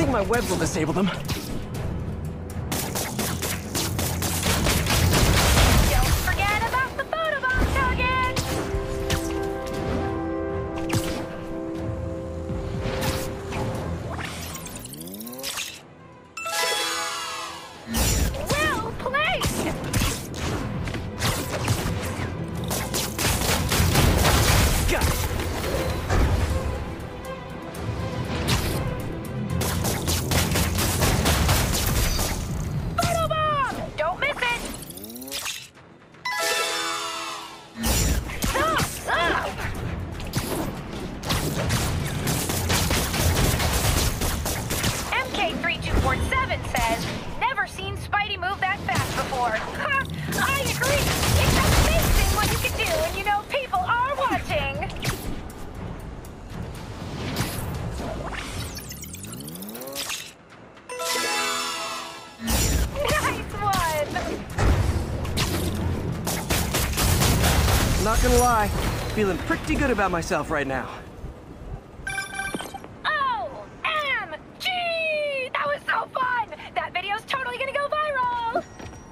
think my webs will disable them. Don't forget about the photobomb target! Well played! Got it. Photobomb! Don't miss it! Stop! MK3247 says, never seen Spidey move that fast before. Ha! I agree! It's amazing what you can do, and you know people are watching! Nice one! Not gonna lie, feeling pretty good about myself right now. OMG! That was so fun! That video's totally gonna go viral!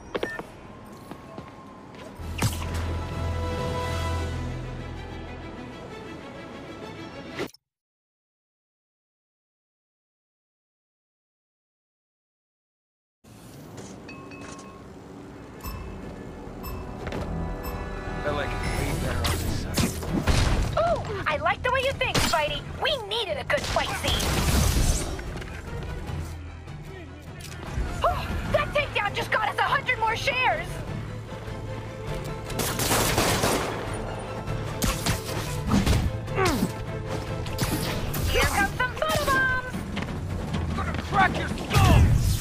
Felt like way better on this side. Ooh! I like the way you think, Spidey! We needed a good fight scene! Oh, that takedown just got us 100 more shares! Here comes some photobombs! Gonna crack your skull!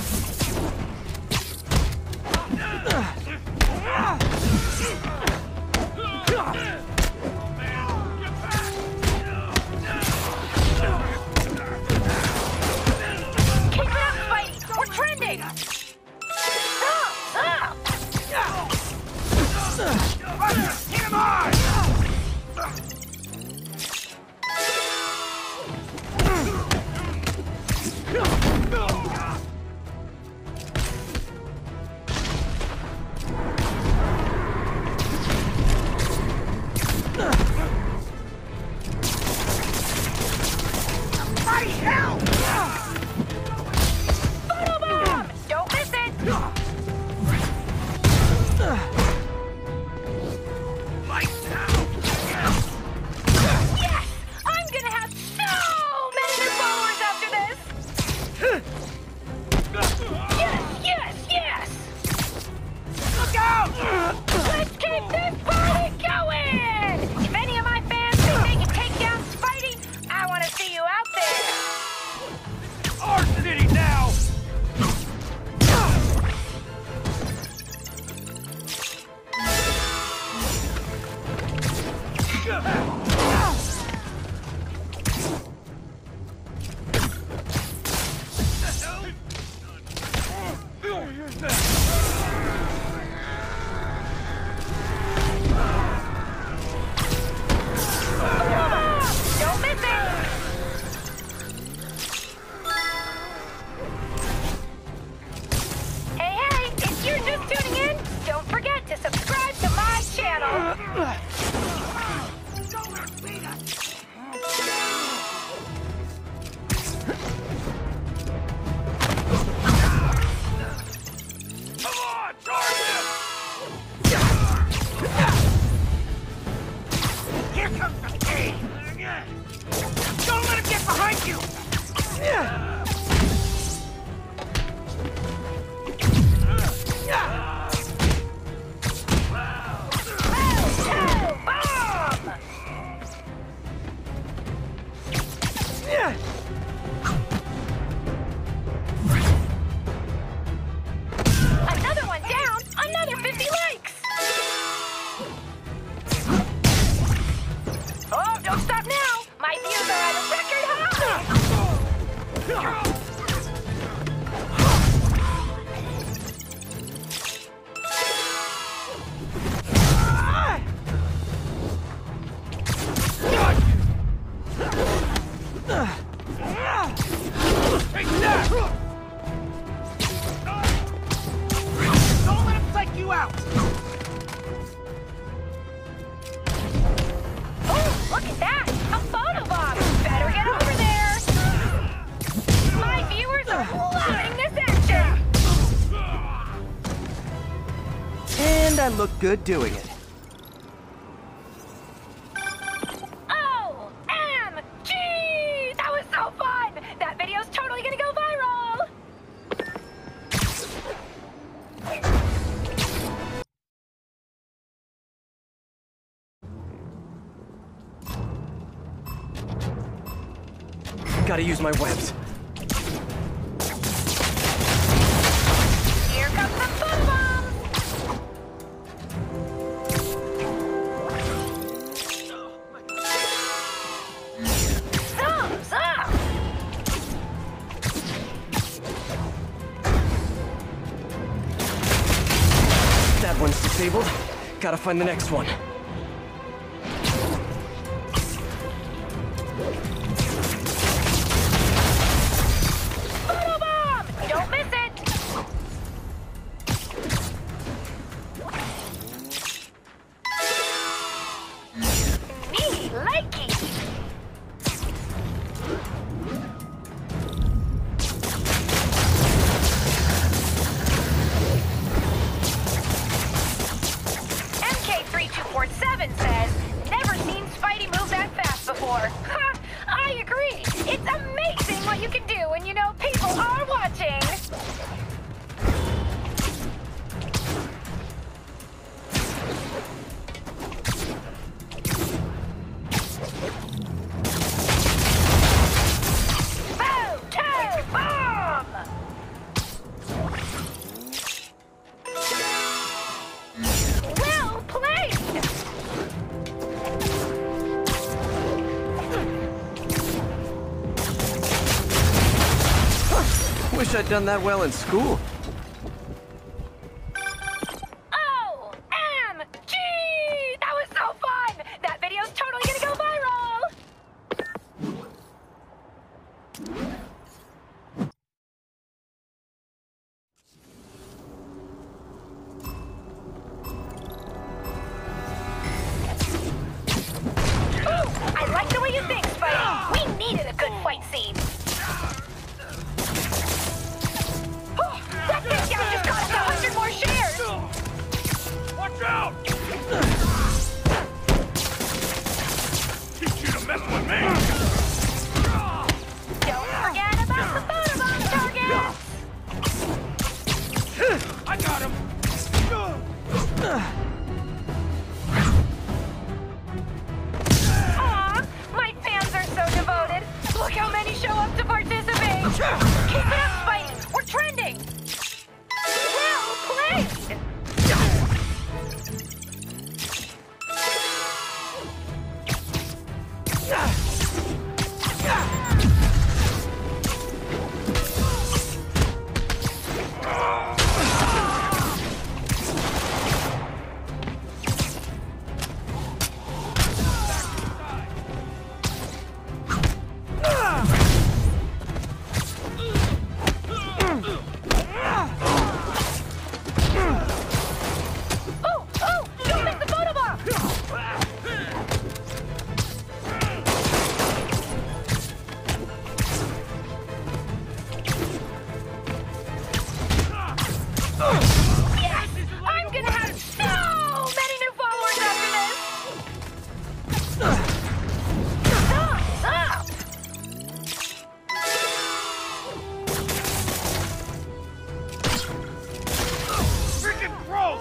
Keep it up, Spidey! We're trending! Stop! Get him on! Bloody hell! Photobomb! Don't miss it! Lights out! Yes! I'm gonna have so many new followers after this! Yes, yes, yes! Look out! Let's keep this party going! If any of my fans think they can take down Spidey, I want to see you out there! Our city now! Don't miss it! Hey, hey! If you're just tuning in, don't forget to subscribe to my channel! Come on, charge him! Here comes the pain! Don't let him get behind you! Another one down! Another 50 likes! Oh, don't stop now! My views are at a record high! Take that! Look at that! A photobomb! Better get over there! My viewers are loving this action! And I look good doing it. OMG! That was so fun! That video's totally gonna go viral! Gotta use my webs. Here comes the photobombs! Thumbs up! That one's disabled. Gotta find the next one. Photobomb! Don't miss it! Me likey! MK3247 says, never seen Spidey move that fast before. Ha! I agree! It's amazing what you can do when you know people are watching! Photobomb! Well played! Wish I'd done that well in school. OMG! That was so fun! That video's totally gonna go viral! Ooh, I like the way you think, Spidey. We needed a good fight scene. That discount just cost 100 more shares! Watch out! Teach you to mess with me! Don't forget about the photobomb targets! I got him! Aw, my fans are so devoted. Look how many show up to participate. Keep it up, Spidey. We're trending. Well played. Don't miss the photobomb. Yes! I'm gonna have so many new followers after this! Thumbs up! Freaking gross!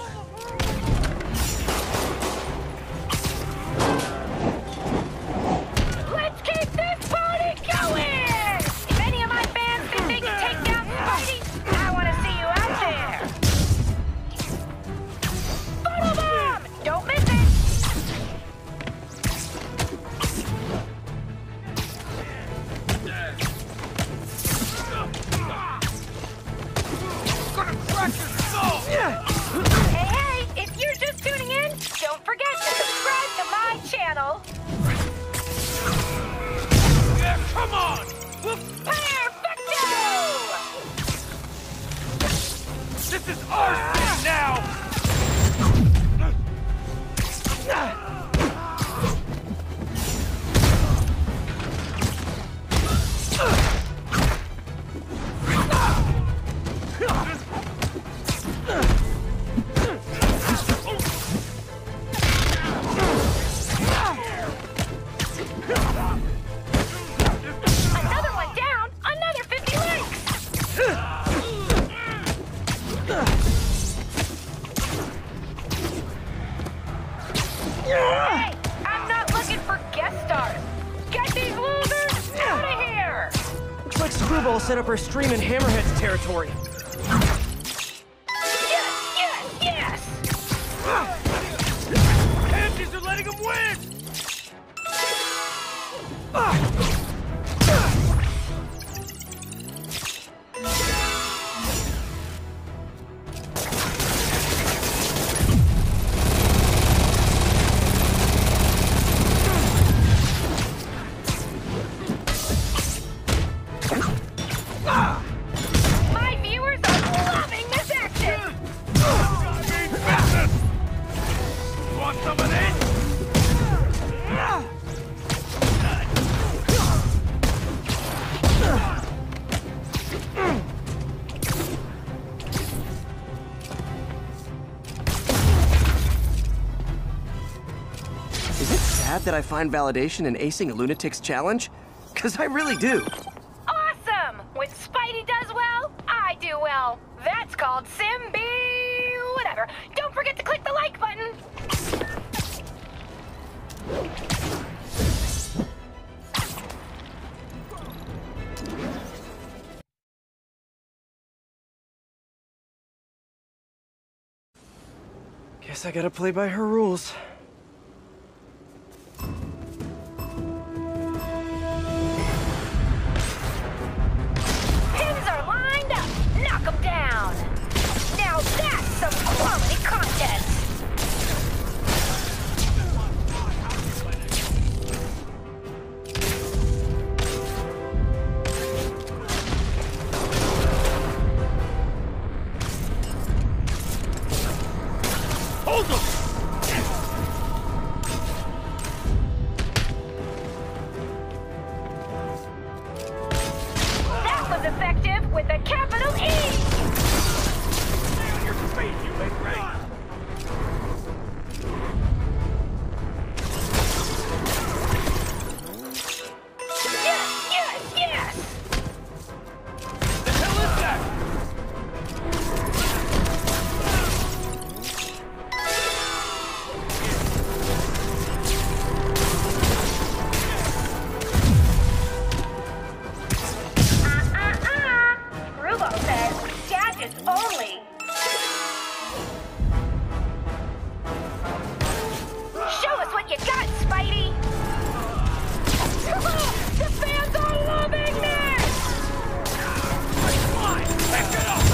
Let's keep this party going! If any of my fans think they can take down Spidey, I want to see you out there! Photobomb! Don't miss it! will set up her stream in Hammerhead's territory. Yes! Pansies are letting him win! My viewers are loving this action! You want some of this? Is it sad that I find validation in acing a lunatic's challenge? Because I really do. Awesome! When Spidey does well, I do well. That's called Simbi... whatever. Don't forget to click the like button. Guess I gotta play by her rules. Pins are lined up. Knock them down. Now that's some quality content. Hold them! That was effective with a capital E. Your face, you ain't right. Yes! The hell is that? Rubo says gadgets only. Show us what you got, Spidey! The fans are loving this! Fine, back it up!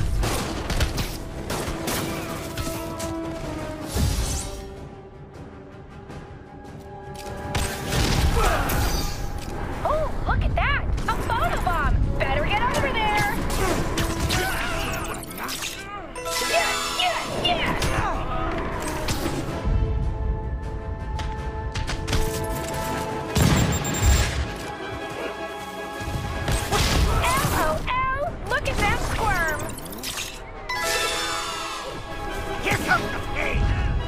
Oh, look at that! A photobomb! Better get over there! Yes! LOL! Look at them squirm! Here comes the pain!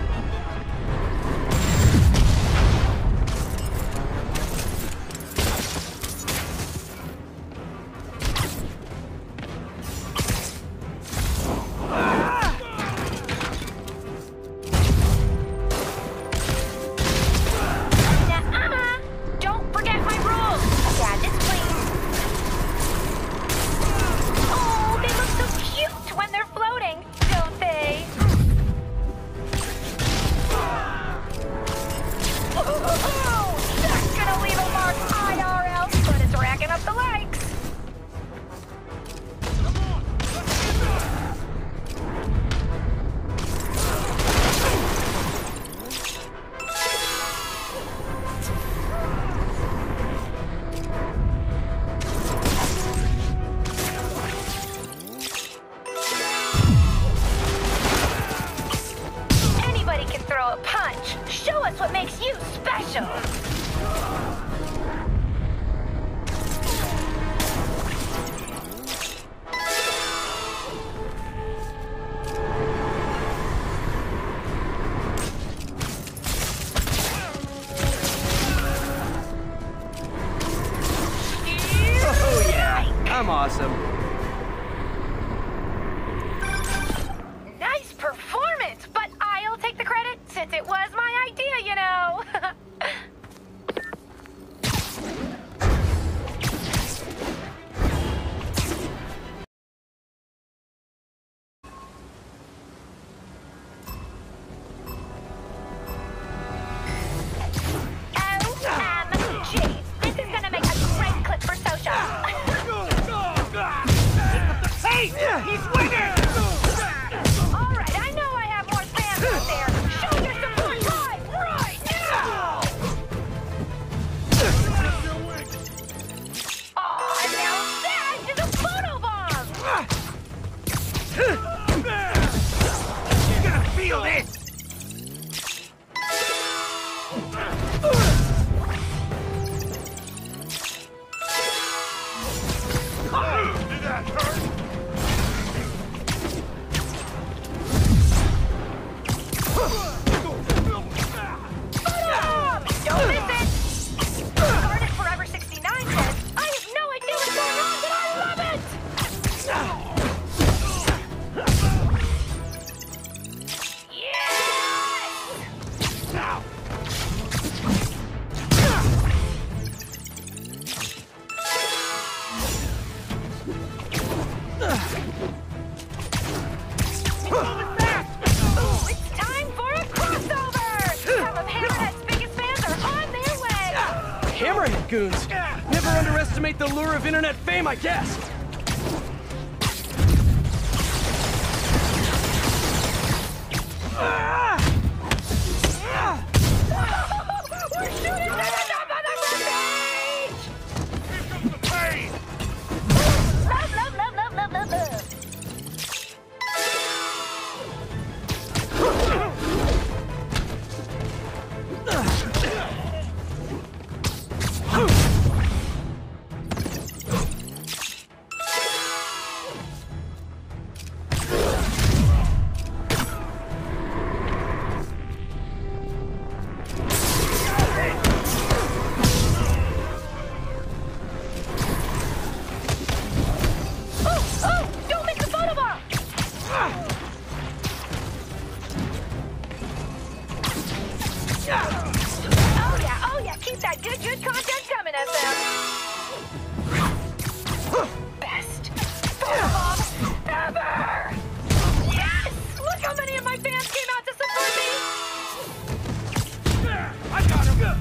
Nuh-uh. Don't forget my rules. Gadgets, please. Oh, they look so cute when they're floating, don't they? Oh, that's gonna leave a mark IRL, but it's racking up the likes. Anybody can throw a punch. Show us what makes you special. Oh yeah, I'm awesome. Nice performance, but I'll take the credit since it was my idea, you know. Hammerhead goons. Never underestimate the lure of internet fame, I guess. We're shooting to the top of the rampage! Here comes the pain! Love, love, love, love, love, love, love. Don't make the photobomb! Oh yeah, keep that good content coming, SM. Best photobomb ever! Yes! Look how many of my fans came out to support me! I got him!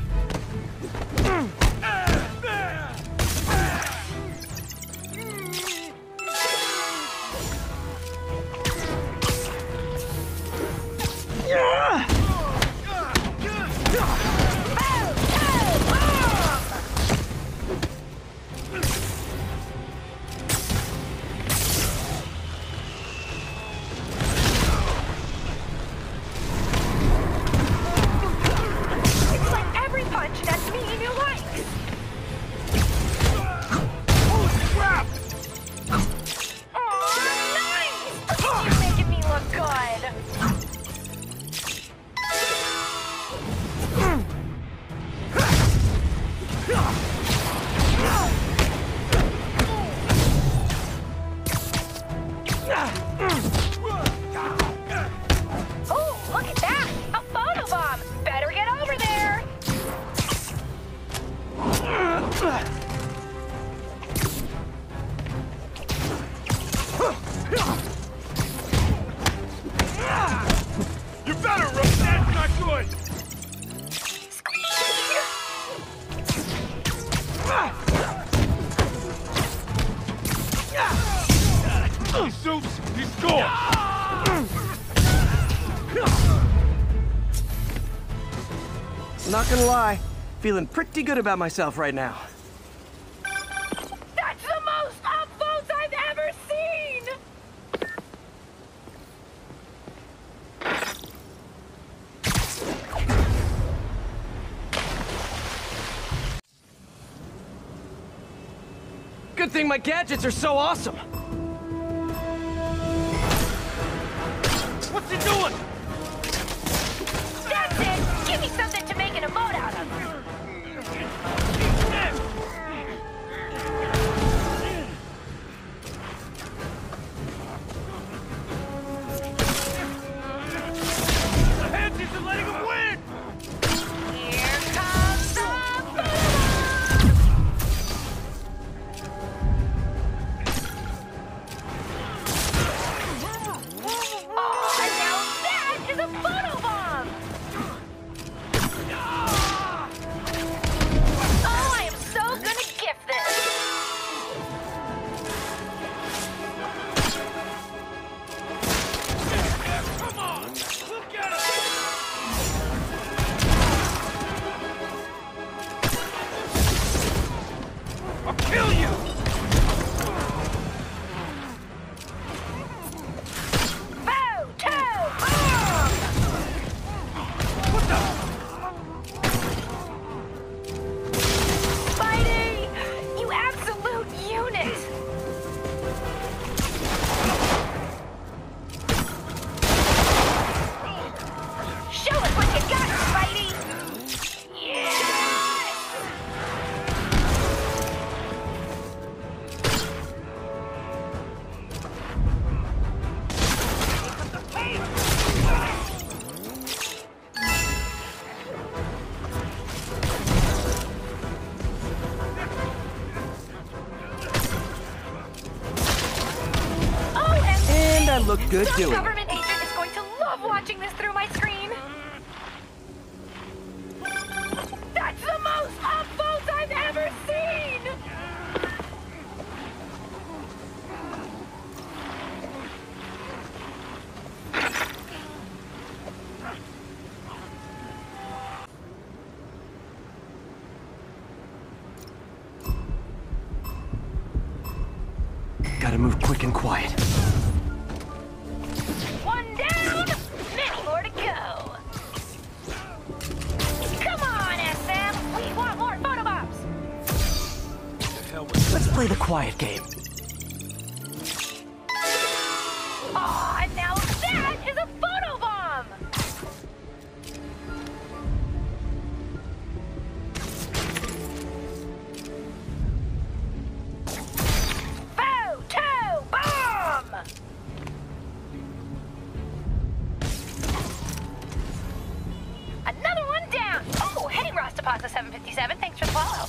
It's like every punch nets me new likes! Holy crap! Aw, nice! You're making me look good! Oh, look at that! A photobomb! Better get over there! You better run! That's not good! He shoots! He scores! Not gonna lie, feeling pretty good about myself right now. That's the most upvotes I've ever seen! Good thing my gadgets are so awesome. What's he doing? That's it! Give me something to make an emote out of! The heads isn't letting him win! Here comes the photobomb! Oh, now that is a photobomb! Oh, I am so gonna gift this! Come on! Look at him! I'll kill you! Photobomb! What the? Spidey! You absolute unit! Show us what you got, Spidey! Yes! And I look good Some doing it. government agent is going to love watching this through my screen. That's the most upvotes Gotta move quick and quiet. One down, many more to go. Come on, SM, we want more photobombs. Let's play the quiet game. Aw, now that is a photobomb. Photo-bomb! Another one down. Oh, hey, Rostapasa 757. Thanks for the follow.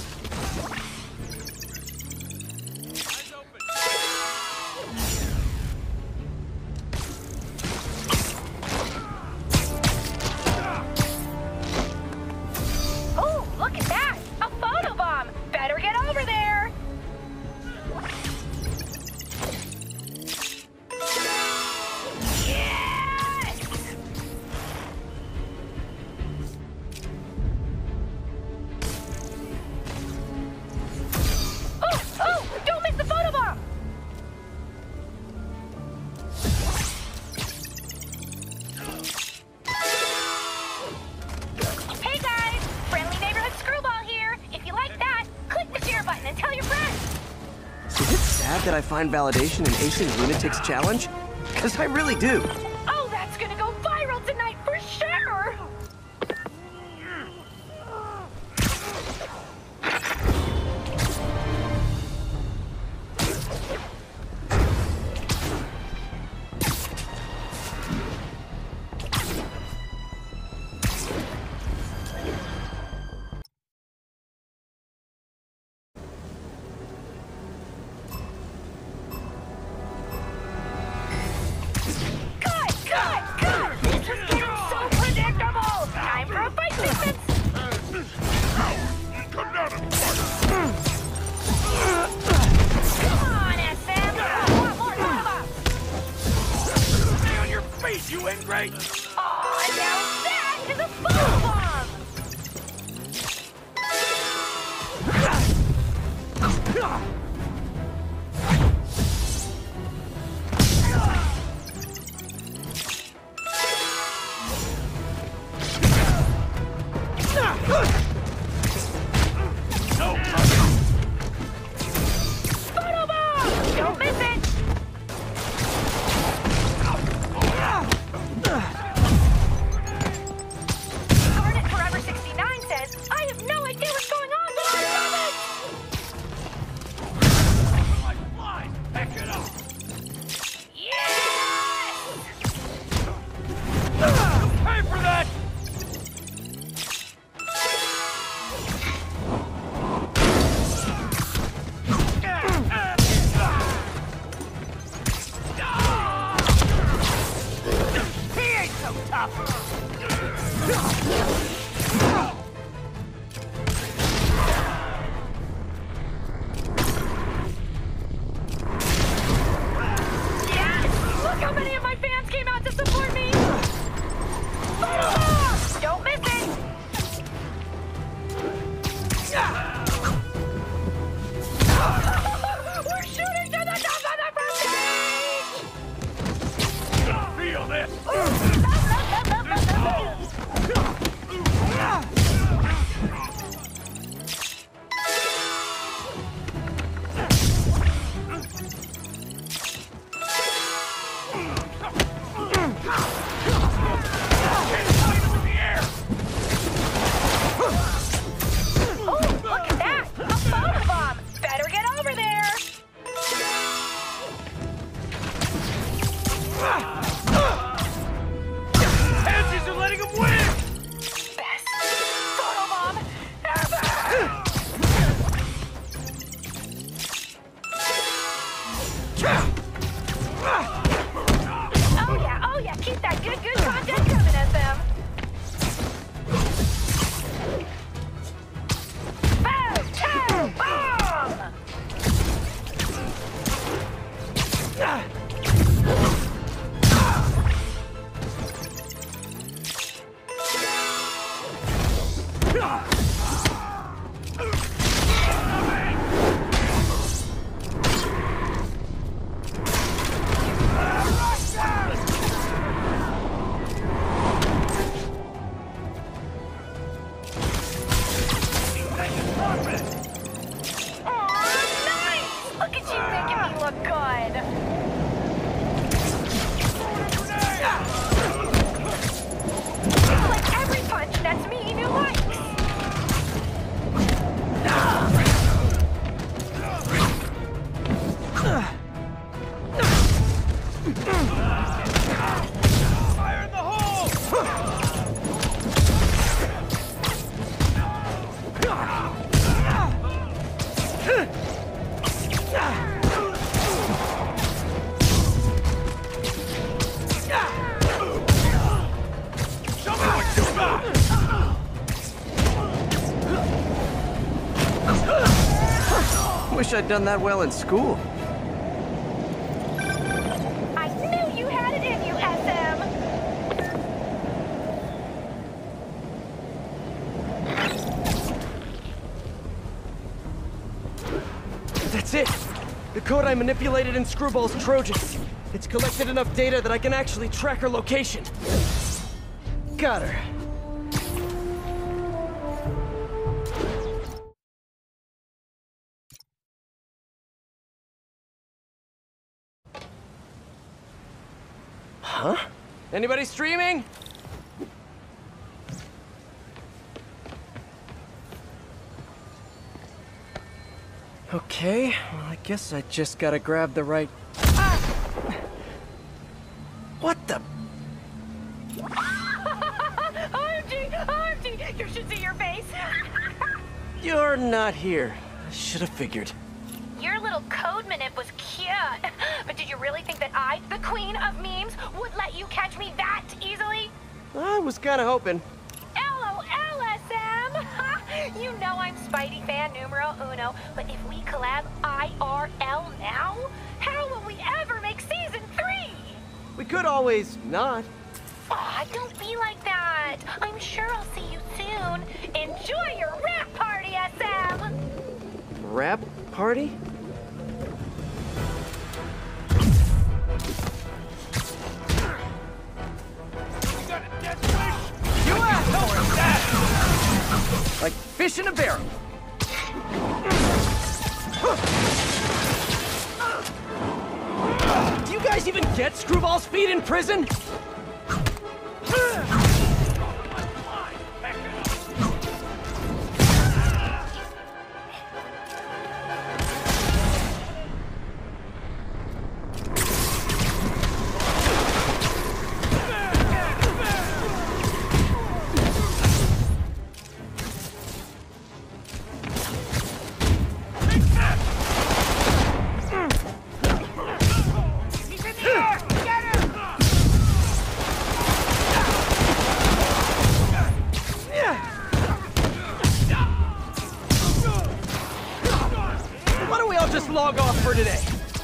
Oh, look at that! A photobomb! Better get over there! Yes! Oh, don't miss the photobomb! Hey guys, friendly neighborhood screwball here. If you like that, click the share button and tell your friends. Is it sad that I find validation in acing Lunatic's challenge? Because I really do. Oh, that's gonna go viral tonight for sure. Cut! This is getting so predictable. Time for a fight sequence. Come down and Come on, SM. I want more photobombs. stay on your feet, you ingrate! Aw, now that is a photobomb. Photobomb! Don't miss it. Aw, nice! Look at you making me look good. Like every punch, that's me new likes. Fire in the hole! Show me what you got! Wish I'd done that well in school. I knew you had it in you, SM. That's it! The code I manipulated in Screwball's Trojan. It's collected enough data that I can actually track her location. Got her. Huh? Anybody streaming? Okay, well, I guess I just gotta grab the right... Ah! What the... OMG! You should see your face. You're not here. I should have figured. Your little code manip was cute. But did you really think that I, the queen of memes, would let you catch me that easily? I was kinda hoping. LOL, SM! You know I'm Spidey fan numero uno, but if we collab IRL now, how will we ever make season 3? We could always not. Aw, don't be like that. I'm sure I'll see you soon. Enjoy your rap party, SM! Rap party? You got a death wish? You asshole! That! Like fish in a barrel. Do you guys even get Screwball speed in prison? He's in the air! Get him! Why don't we all just log off for today?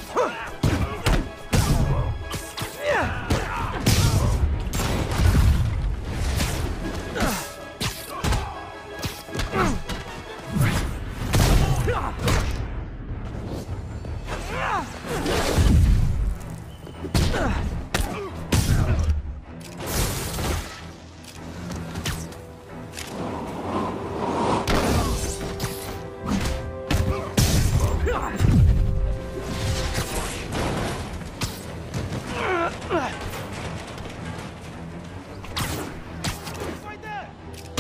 Right there!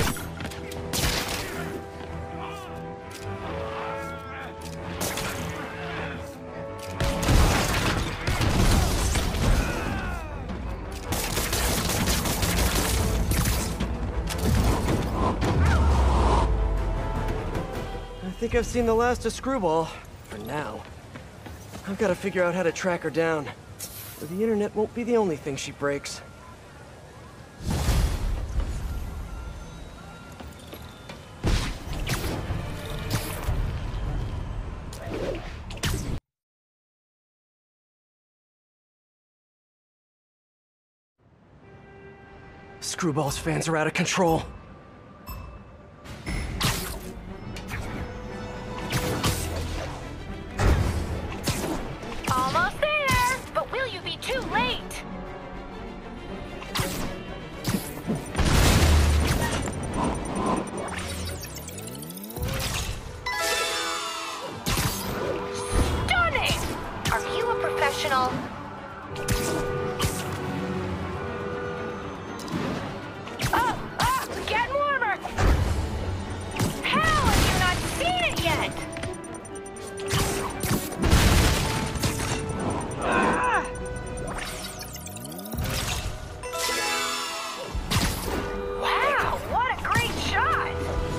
I think I've seen the last of Screwball. For now. I've got to figure out how to track her down. But the internet won't be the only thing she breaks. Screwball's fans are out of control. Almost there, but will you be too late? screwball. Oh, getting warmer! How have you not seen it yet? Wow, what a great shot!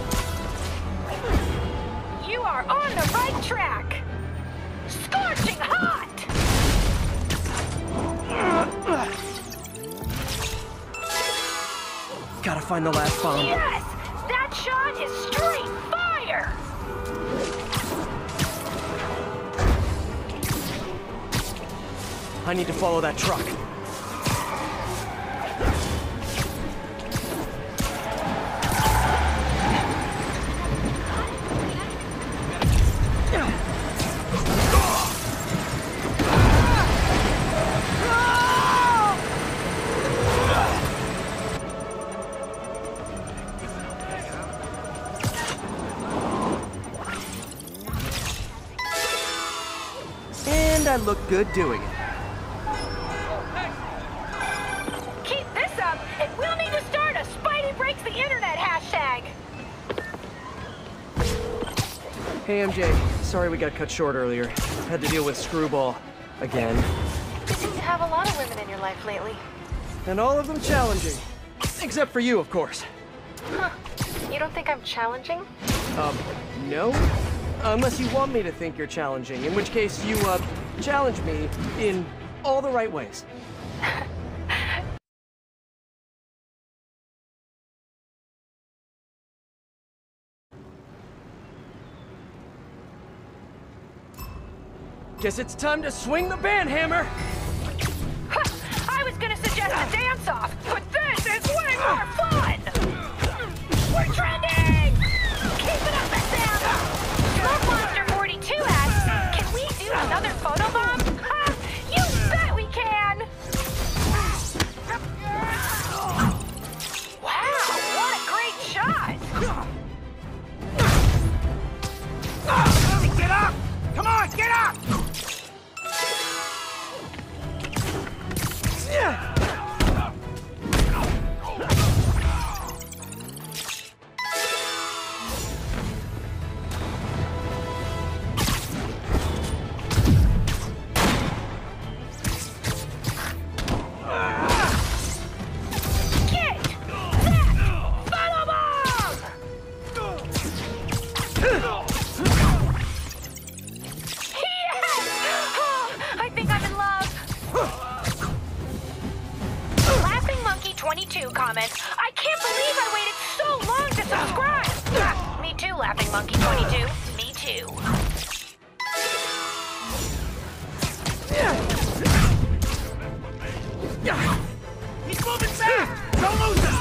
You are on the right track! Scorching hot! Gotta find the last bomb. Yes! That shot is straight fire! I need to follow that truck. And I look good doing it. Keep this up, and we'll need to start a Spidey Breaks the Internet hashtag! Hey MJ, sorry we got cut short earlier. Had to deal with Screwball. Again. You seem to have a lot of women in your life lately. And all of them challenging. Except for you, of course. Huh. You don't think I'm challenging? No? Unless you want me to think you're challenging, in which case you, challenge me in all the right ways. Guess it's time to swing the band hammer! I was gonna suggest a dance-off, but this is way more fun! We're trending! Keep it up, Sam! Smoke Monster 42 asks, can we do another photobomb? Ha! You bet we can! Wow, what a great shot! Get up! Come on, get up! Get that photobomb! Yes! Oh, I think I'm in love. Laughing Monkey 22 comments, I can't believe I waited so long to subscribe. Me too, Laughing Monkey 22. Me too. He's moving fast! Don't lose him!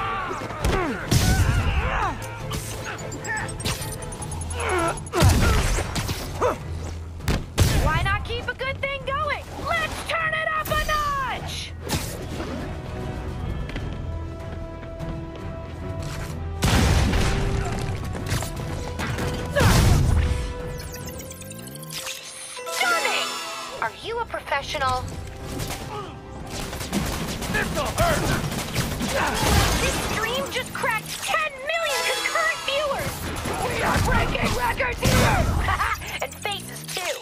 Why not keep a good thing going? Let's turn it up a notch! Stunning! Are you a professional? This'll hurt! This stream just cracked 10 million concurrent viewers! We are breaking records here! And faces, too.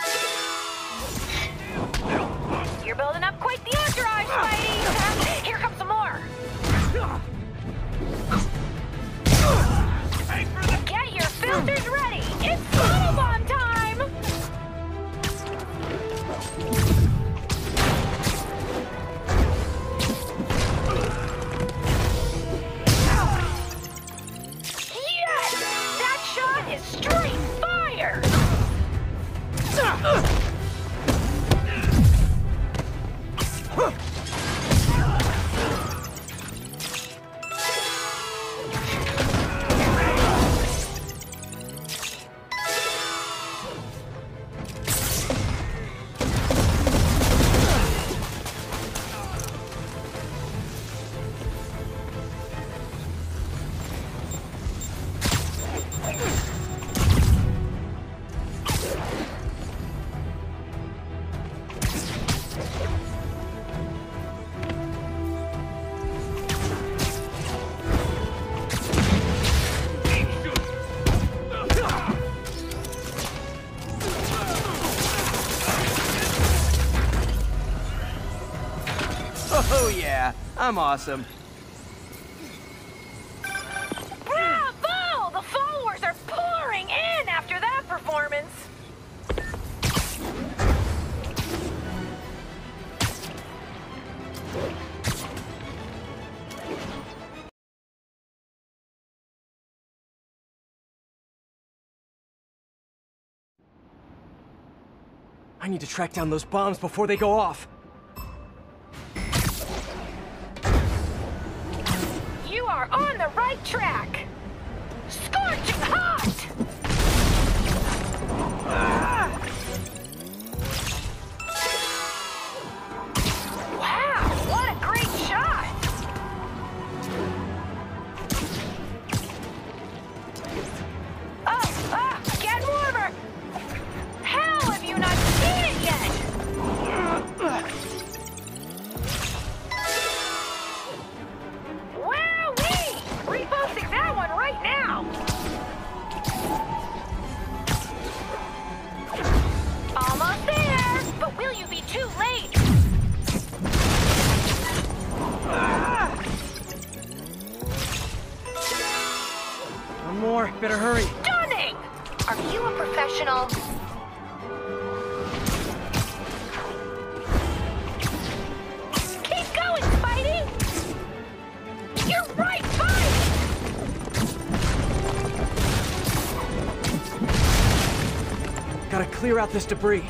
You're building up quite the entourage, Spidey! Here comes some more! Get your filters ready! It's photobomb time! Yes! That shot is straight fire! Oh yeah, I'm awesome. Bravo! The followers are pouring in after that performance. I need to track down those bombs before they go off. You are on the right track. Scorching hot! Wow, what a great shot! Get warmer! Hell, have you not seen it yet? Wowee! Reposting that one right now! Almost there! But will you be too late? One more, better hurry. Stunning! Are you a professional? Keep going, Spidey! You're right by it! Gotta clear out this debris.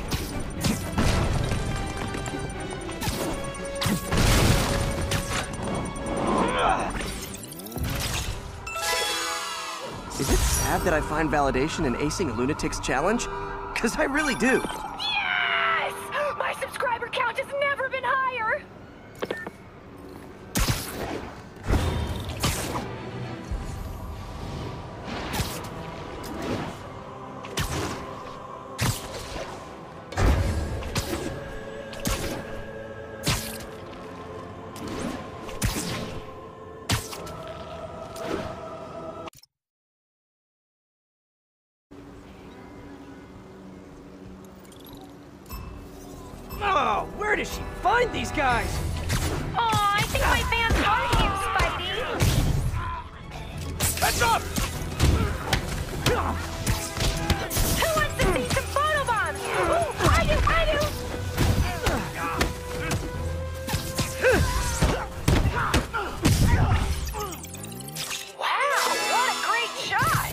Is it sad that I find validation in acing a lunatic's challenge? 'Cause I really do. Yes! My subscriber count has never been higher! Oh, where does she find these guys? Aw, I think my fans like you, Spidey. Heads up! Who wants to see some photobombs? Ooh, I do! Wow, what a great shot!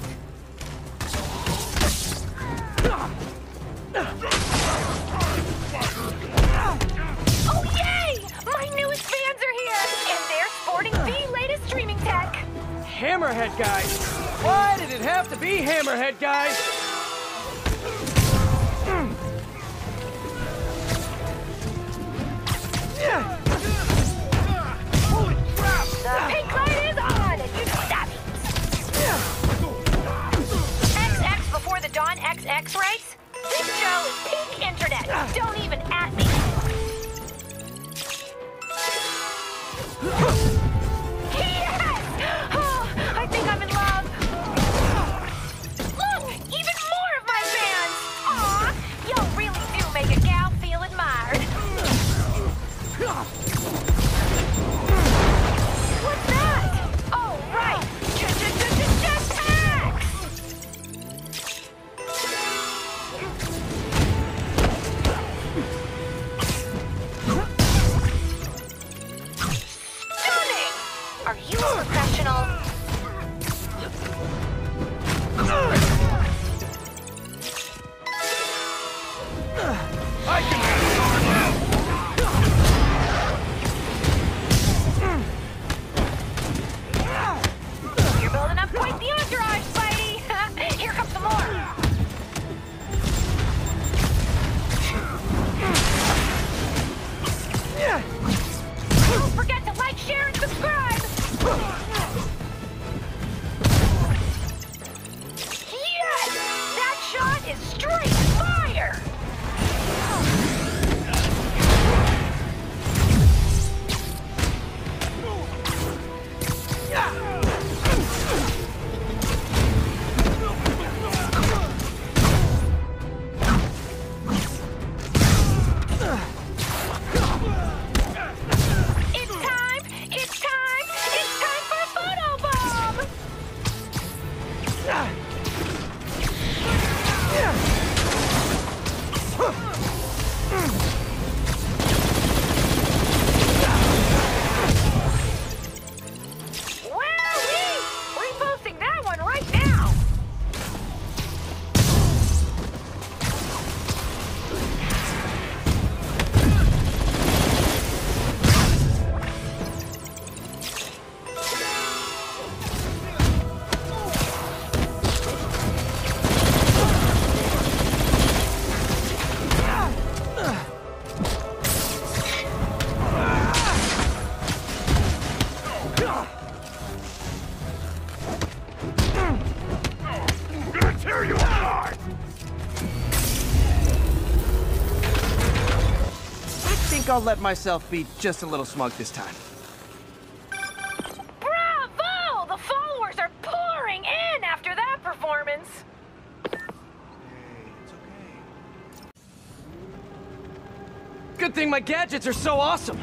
Oh, yay! My newest fans are here, and they're sporting the latest streaming tech. Hammerhead guys. Why did it have to be Hammerhead guys? Holy crap! The pink light is on, and you know what that means. XX before the dawn XX, right? This show is peak internet. Don't even at me. Yes! Oh, I think I'm in love. Look, even more of my fans. Aw, y'all really do make a gal feel admired. What's that? Oh, right. Jetpacks! Stunning! think I'll let myself be just a little smug this time. Bravo! The followers are pouring in after that performance. Good thing my gadgets are so awesome.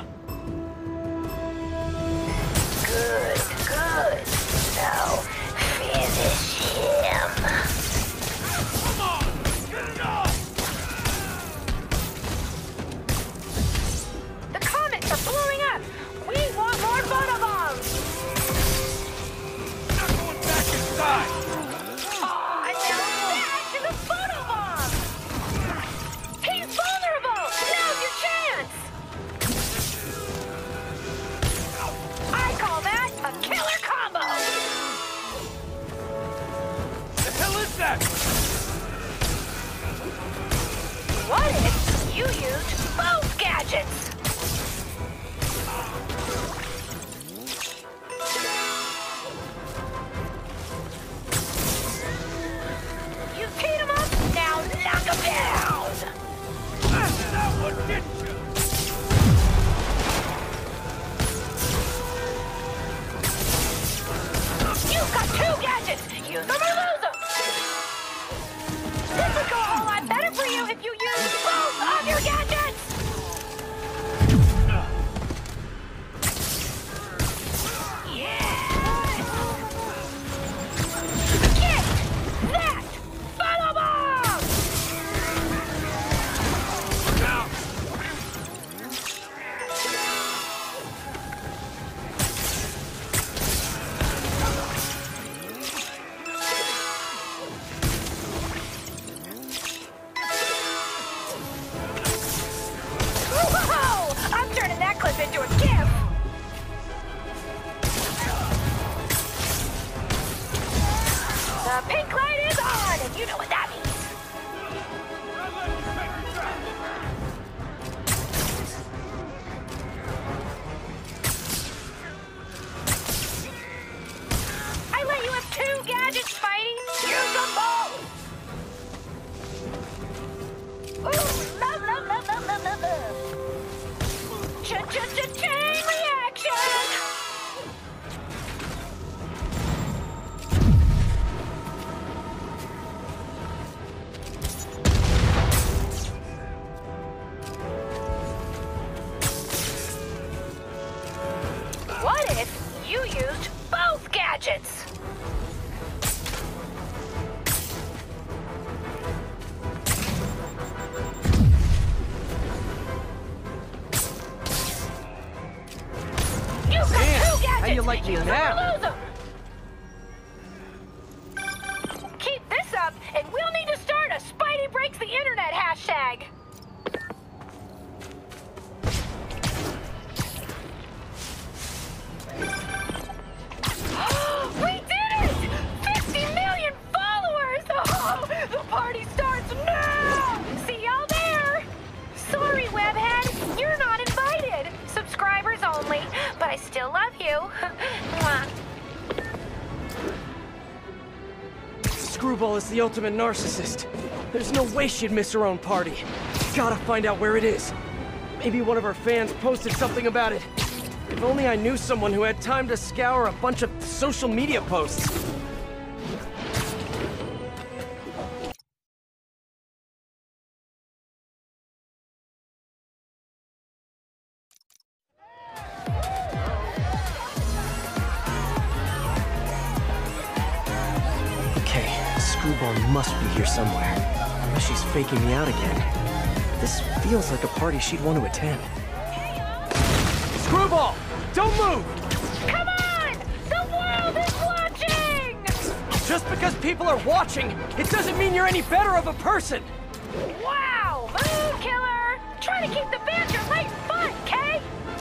Good, good. Now, finish him. Come on! Get it up! The comets are blowing up. We want more photobombs. Not going back inside! Aw, no, back to the photobomb. He's vulnerable. Now's your chance. I call that a killer combo. The hell is that? What if you used both gadgets? You teed him up, now knock him down! That one did you! You've got two gadgets! Use them or lose them! This would go a whole lot better for you if you used both of your gadgets! Yes! Get that photobomb! Now! Whoa! I'm turning that clip into a GIF! The pink light is on, and you know what that means. Don't let me make you drop! I let you have two gadgets, Spidey! Use them both! Ooh, love, love, love, love, love, love, love! Ch-ch-ch-chain reaction! What if you used both gadgets? You've got Man, two gadgets! how you like me Use now? them or lose them. Keep this up, and we'll need to start a Spidey Breaks the Internet hashtag. We did it! 50 million followers! Oh, the party starts now! See y'all there! Sorry, Webhead, you're not invited. Subscribers only, but I still love you. Mwah. Screwball is the ultimate narcissist. There's no way she'd miss her own party. Gotta find out where it is. Maybe one of her fans posted something about it. If only I knew someone who had time to scour a bunch of social media posts. Okay, Screwball must be here somewhere. Unless she's faking me out again. This feels like a party she'd want to attend. Screwball! Don't move! Come on! The world is watching! Just because people are watching, it doesn't mean you're any better of a person! Wow! Mood killer! Try to keep the banter light and fun, Kay!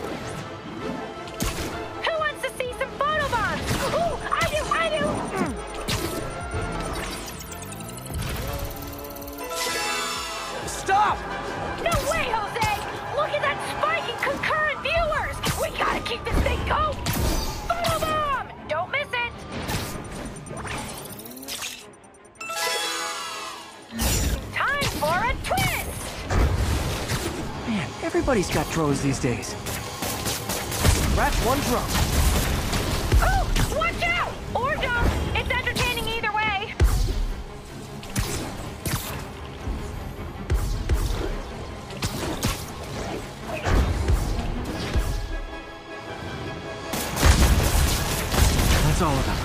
Who wants to see some photobombs? Ooh, I do! Stop! No way, Jose! Look at that spike in concurrent viewers! We gotta keep this thing going! Photobomb! Don't miss it! Time for a twist! Man, Everybody's got drones these days. Scratch one drone. Oh, watch out! Or don't. It's entertaining either way. That's all about it.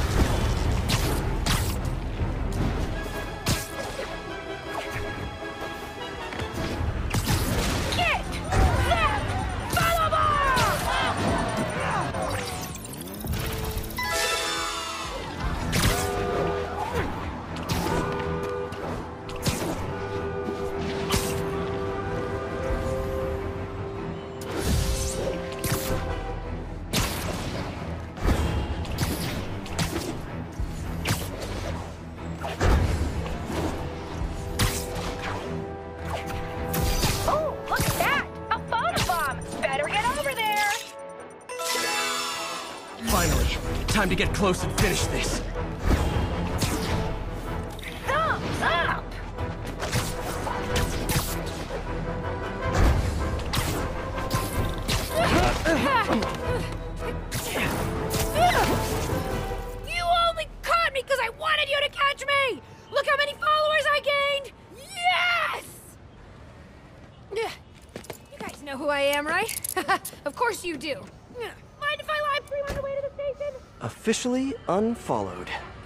Time to get close and finish this. Thumbs up! You only caught me because I wanted you to catch me! Look how many followers I gained! Yes! You guys know who I am, right? Of course you do. Mind if I live stream on the way to the station? Officially unfollowed.